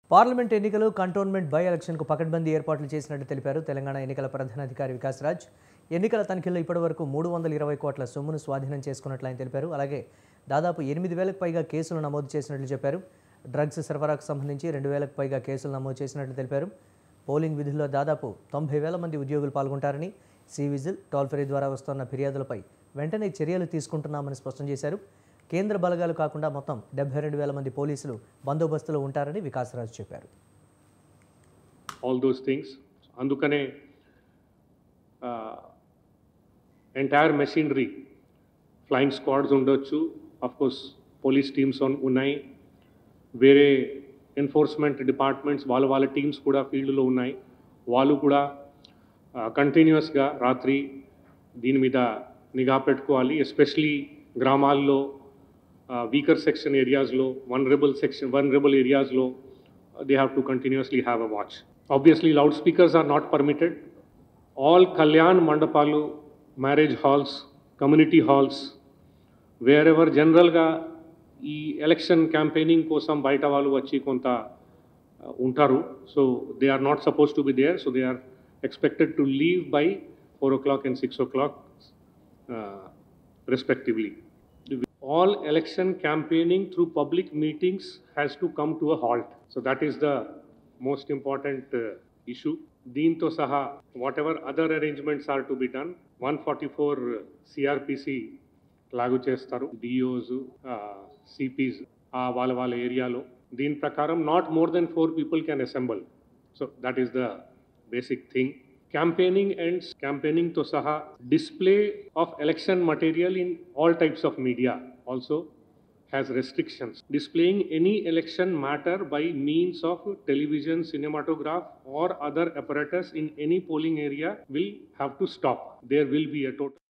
Parliament ఎన్నికలు cantonment by ఎలక్షన్కు పకడ్బందీ ఏర్పాట్లు చేసినట్టు తెలిపారు తెలంగాణ ఎన్నికల ప్రధానాధికారి వికాస్ రాజ్. ఎన్నికల తనిఖీల్లో ఇప్పటివరకు 320 కోట్ల సొమ్మును స్వాధీనం చేసుకున్నట్లు ఆయన తెలిపారు. అలాగే దాదాపు 8,000కు పైగా కేసులు నమోదు చేసినట్లు చెప్పారు. డ్రగ్స్ సరఫరాకు సంబంధించి 2,000కు పైగా కేసులు నమోదు చేసినట్లు తెలిపారు. పోలింగ్ విధుల్లో దాదాపు 90,000 మంది ఉద్యోగులు పాల్గొంటారని, సివిజిల్ టోల్ ఫ్రీ ద్వారా వస్తున్న ఫిర్యాదులపై వెంటనే చర్యలు తీసుకుంటున్నామని స్పష్టం చేశారు. కేంద్ర బలగాలు కాకుండా మొత్తం 72,000 మంది పోలీసులు బందోబస్తులో ఉంటారని వికాస్ రాజ్ చెప్పారు. ఆల్ దోస్ థింగ్స్ అందుకనే ఎంటైర్ మెషినరీ ఫ్లయింగ్ స్క్వాడ్స్ ఉండొచ్చు, ఆఫ్ కోర్స్ పోలీస్ టీమ్స్ ఉన్నాయి, వేరే ఎన్ఫోర్స్మెంట్ డిపార్ట్మెంట్స్ వాళ్ళ టీమ్స్ కూడా ఫీల్డ్లో ఉన్నాయి. వాళ్ళు కూడా కంటిన్యూస్గా రాత్రి దీని మీద నిఘా పెట్టుకోవాలి. ఎస్పెషలీ గ్రామాల్లో వీకర్ సెక్షన్ ఏరియాస్లో vulnerable ఏరియాస్లో they have to continuously have a watch. Obviously loudspeakers are not permitted. All kalyan mandapalu, marriage halls, community halls, wherever generalga ఈ ఎలక్షన్ క్యాంపెయినింగ్ కోసం బయట వాళ్ళు వచ్చి కొంత ఉంటారు. So they are not suppose to be there. So they are expected to leave by 4 o'clock and 6 o'clock respectively. All election campaigning through public meetings has to come to a halt. So that is the most important issue. Deento saha, whatever other arrangements are to be done, 144 CRPC lagu chestaru, DOs, CPs, వాళ్ళ ఏరియాలో. దీని ప్రకారం not more than 4 people can assemble. So that is the basic thing. Campaigning ends, campaigning to saha, display of election material in all types of media also has restrictions. Displaying any election matter by means of television, cinematograph or other apparatus in any polling area will have to stop. There will be a total